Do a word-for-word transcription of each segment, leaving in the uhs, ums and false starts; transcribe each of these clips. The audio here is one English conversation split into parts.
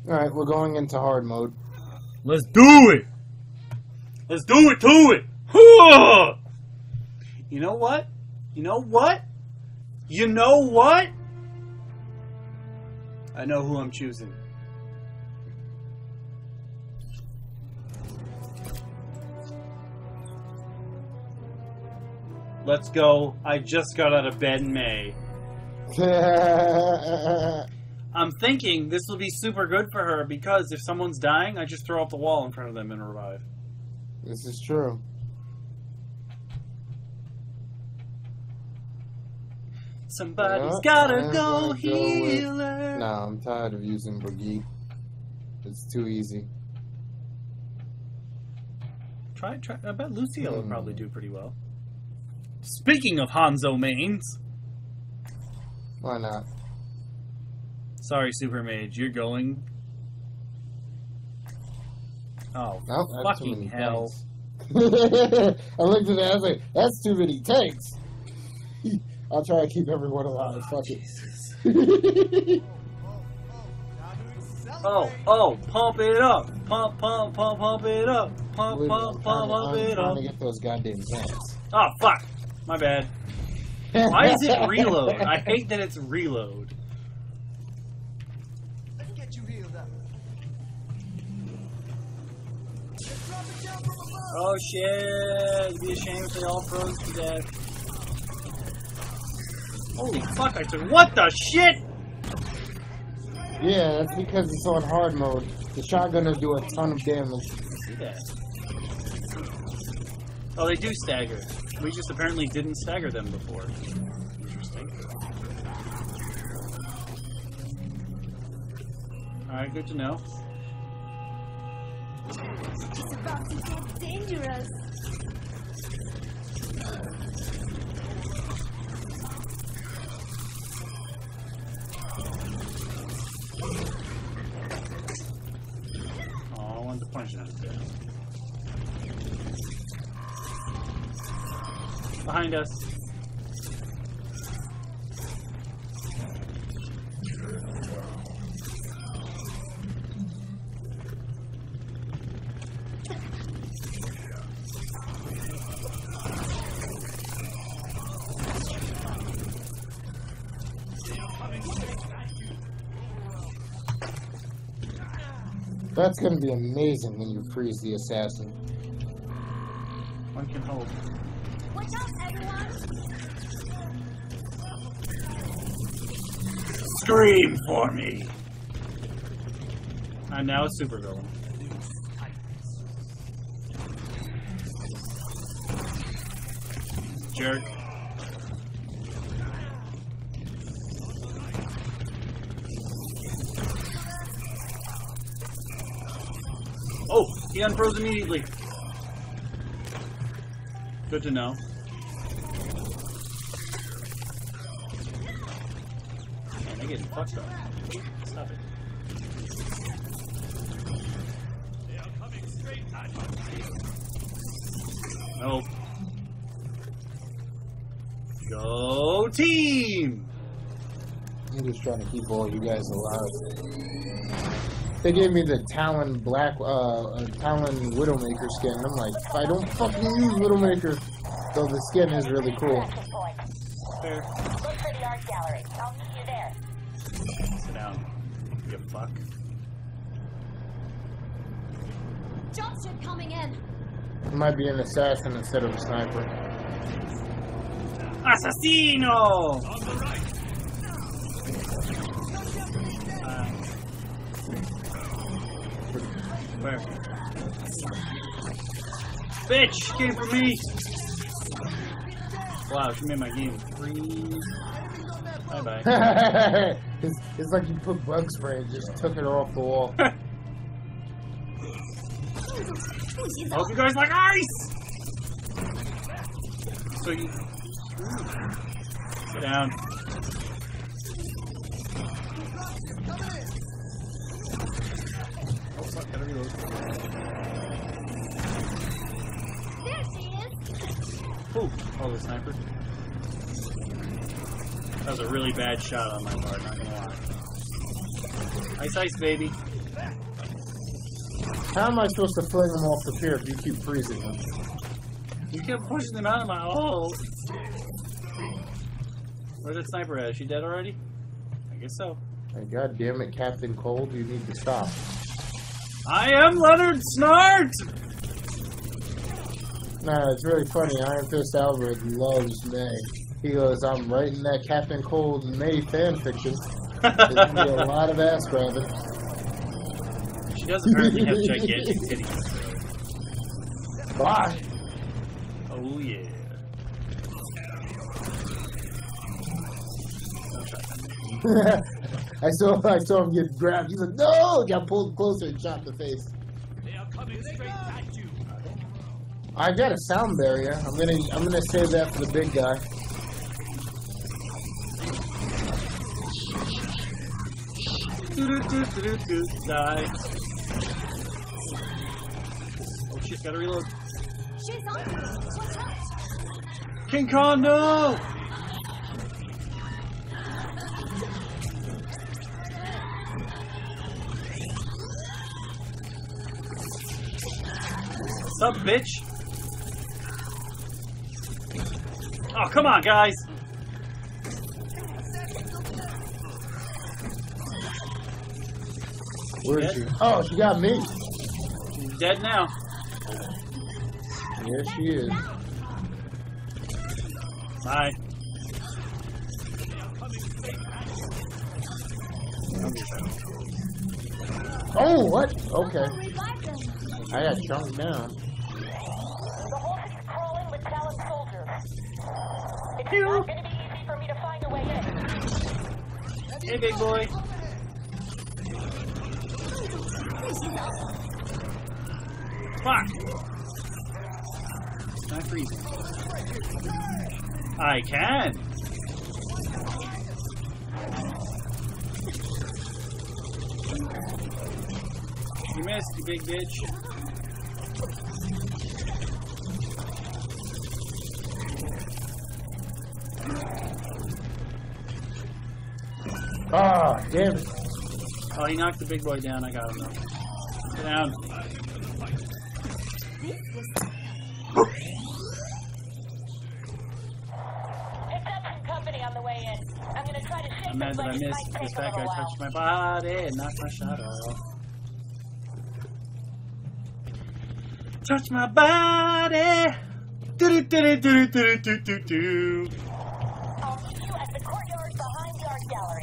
Alright, we're going into hard mode. Let's do it! Let's do it to it! You know what? You know what? You know what? I know who I'm choosing. Let's go. I just got out of bed in May. I'm thinking this will be super good for her because if someone's dying, I just throw up the wall in front of them and revive. This is true. Somebody's Yeah, gotta I'm go gonna go healer. with... Nah, I'm tired of using Brigitte. It's too easy. Try, try. I bet Lucio Hmm. would probably do pretty well. Speaking of Hanzo mains. Why not? Sorry, Super Mage, you're going. Oh, Nope, that's too fucking many hell. tanks. I looked at that, I was like, that's too many tanks. I'll try to keep everyone alive. Fuck it. Oh, oh, pump it up. Pump, pump, pump, pump it up. Pump, Believe me, pump, I'm pump, trying, pump to, I'm it trying up. to get those goddamn tanks. Oh, fuck. My bad. Why is it reload? I hate that it's reload. Let's get you healed up. Oh shit! It'd be a shame if they all froze to death. Holy fuck, I took- What the shit?! Yeah, that's because it's on hard mode. The shotgun will do a ton of damage. See that? Oh, they do stagger. We just apparently didn't stagger them before. Interesting. Alright, good to know. It's about to get dangerous. Oh, I wanted to punish him to death. Behind us. That's gonna be amazing when you freeze the assassin. One can hope. Watch out, everyone! Scream for me! I'm now a supervillain. Jerk. Oh, he unfroze immediately. Good to know. Man, they're getting fucked up. Stop it. They are coming straight at you. Nope. Go team! I'm just trying to keep all you guys alive. They gave me the Talon Black, uh, uh, Talon Widowmaker skin. I'm like, I don't fucking use Widowmaker. So the skin is really cool. Fair. Look for the art gallery. I'll meet you there. Sit down. You fuck. Dropship coming in. It might be an assassin instead of a sniper. Assassino! On the right. Uh, where? Bitch! Came for me! Wow, she made my game free. Bye bye. it's, it's like you put bug spray and just took it off the wall. I hope you guys like ice! So you... Sit down. Oh, fuck, gotta reload. There she is. Ooh, oh, the sniper. That was a really bad shot on my part, not gonna lie. Ice, ice, baby. How am I supposed to fling them off the pier if you keep freezing them? You kept pushing them out of my hole. Where's that sniper at? Is she dead already? I guess so. Hey, God damn it, Captain Cold, you need to stop. I am Leonard Snart! Nah, it's really funny. Iron Fist Albert loves May. He goes, I'm writing that Captain Cold May fanfiction. There's going to be a lot of ass grabbing. She does apparently have gigantic titties. Bye! Oh yeah. I saw I saw him get grabbed. He's like, no! Got pulled closer and shot in the face. They are coming straight at you. I got a sound barrier. I'm gonna I'm gonna save that for the big guy. Die. Oh shit, gotta reload. She's on me. Watch out. King Kong, no! What's up, bitch? Oh, come on, guys! Where is Dead? she? Oh, she got me. She's dead now. Yes, she is. Bye. Oh, what? Okay. Revive them. I got chunked down. The horse is crawling with Talon soldiers. It's not going to be easy for me to find a way in. Hey, big boy. Fuck! Not freezing. I can! You missed, you big bitch. Ah, damn it. Oh, he knocked the big boy down. I got him though. Sit down. Picked up some company on the way in. I'm going to try to shake I'm mad this that I like it missed might because take a that guy little while. touched my body and knocked my shot off. Touch my body. Do do do do do do do do. I'll meet you at the courtyard behind the art gallery.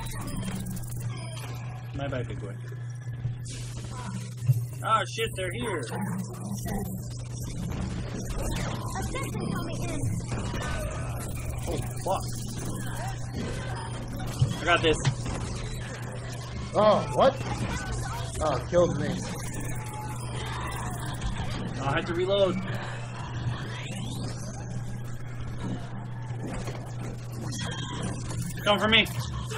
My bad, big boy. Oh shit, they're here. Assassin coming in. Oh fuck. I got this. Oh, what? Oh, killed me. Oh, I had to reload. Come for me.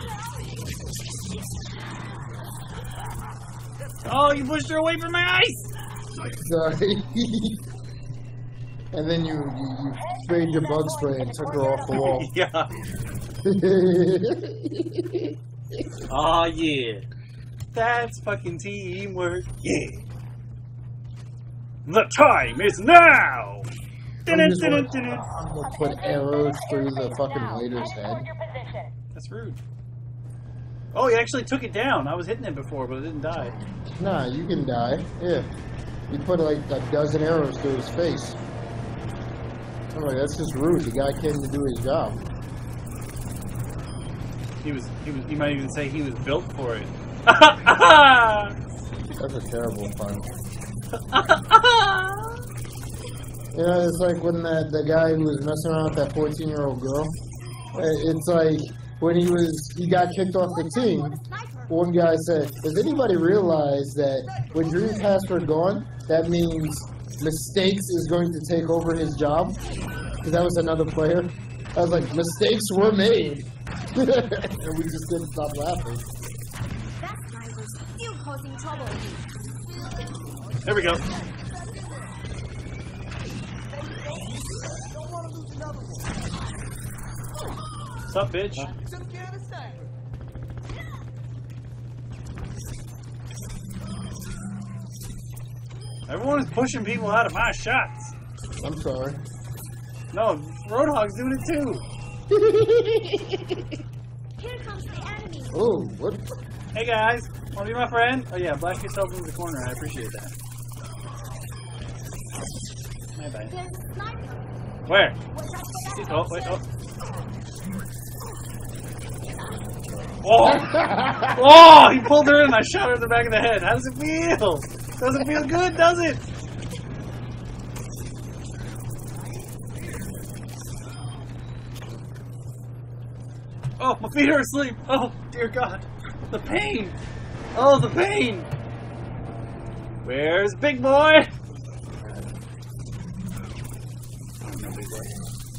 Oh, you pushed her away from my ice! Sorry. And then you, you, you sprayed your bug spray and took her off the wall. Yeah. Oh yeah. That's fucking teamwork. Yeah. The time is now! I'm, just gonna, I'm gonna put arrows through the fucking waiter's Head head. toward your position. That's rude. Oh, he actually took it down. I was hitting it before, but it didn't die. Nah, you can die. Yeah. You put like a dozen arrows through his face. I'm like, that's just rude. The guy came to do his job. He was, he was, you might even say he was built for it. That's a terrible pun. You know, it's like when that the guy who was messing around with that fourteen-year-old girl. It's like when he was he got kicked off the team. One guy said, "Does anybody realize that when Dreamcast are gone, that means Mistakes is going to take over his job?" Because that was another player. I was like, "Mistakes were made," and we just didn't stop laughing. That guy was still causing trouble. There we go. What's up, bitch? Everyone is pushing people out of my shots. I'm sorry. No, Roadhog's doing it too. Here comes the enemy. Oh, what? Hey guys, wanna be my friend? Oh yeah, blast yourself into the corner. I appreciate that. Bye bye. There's a sniper. Where? Watch out for that. Oh, wait, oh. Oh! Oh! He pulled her in and I shot her in the back of the head. How does it feel? Doesn't feel good, does it? Oh, my feet are asleep. Oh, dear God. The pain. Oh, the pain. Where's Big Boy? Oh, no, Big Boy.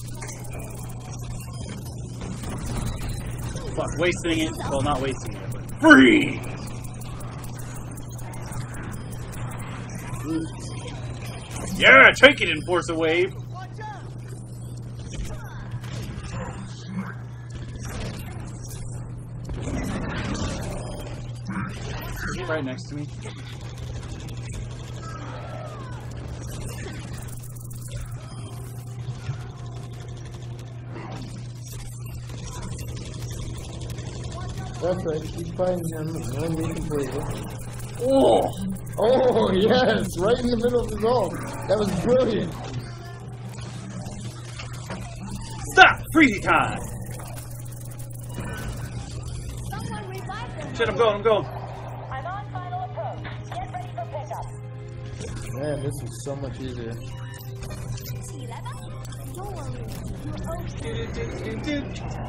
Fuck, wasting it. Well, not wasting it, but freeze! Yeah, take it, Enforce a Wave. Right next to me. That's right, keep fighting him. No need to play it. Oh! Oh, yes, right in the middle of his ult. That was brilliant. Stop! Freezy time! Someone revive them. Shit, I'm going, I'm going. I'm on final approach. Get ready for pickup. Man, this is so much easier. Don't worry. You're okay.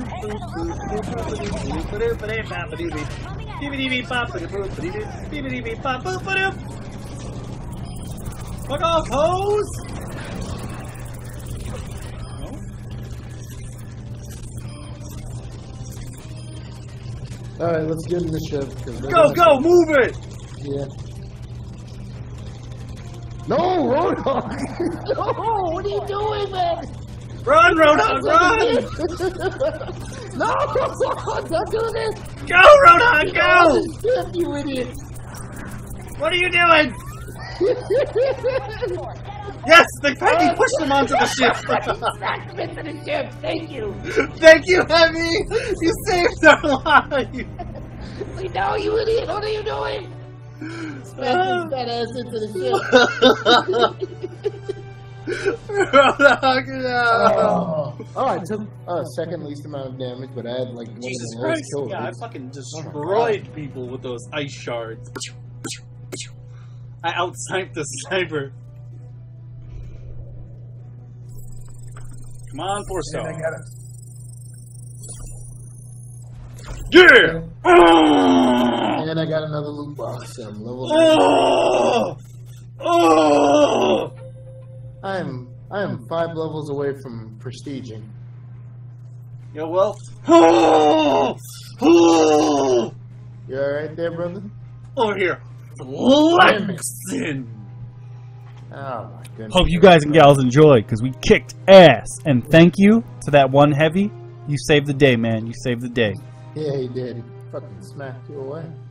Fuck off, hoes! Alright, let's get in the ship. Go, go, move it! Yeah. No, Roadhog! No, what are you doing, man? Run, Roadhog, run! No, don't do this! Go, Roadhog, go! Ship, you idiot! What are you doing? Yes, the Peggy pushed him onto the ship. Back him into the ship, thank you! Thank you, Hemi! You saved our life! We know, you idiot! What are you doing? Smack that ass into the ship! Roadhog, no! Oh, oh, I took a uh, second least amount of damage, but I had like one Jesus of the lowest Christ! kills. Yeah, I fucking destroyed people with those ice shards. I out-sniped the sniper. Come on, four star. I got it. Yeah! Oh! And I got another loot box. I'm level. Oh! Oh! I'm I am five levels away from prestiging. Yo, well. Oh! Oh! You alright there, brother? Over here. Flexin'. Oh my goodness. Hope you guys and gals enjoyed, because we kicked ass. And thank you to that one heavy. You saved the day, man. You saved the day. Yeah, he did. He fucking smacked you away.